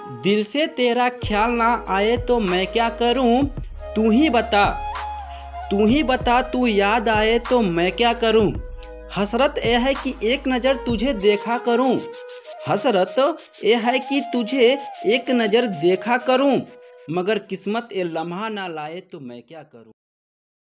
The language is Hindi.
दिल से तेरा ख्याल ना आए तो मैं क्या करूं, तू ही बता। तू ही बता, तू याद आए तो मैं क्या करूं। हसरत ये है कि एक नज़र तुझे देखा करूं। हसरत ये है कि तुझे एक नज़र देखा करूं, मगर किस्मत ये लम्हा ना लाए तो मैं क्या करूं।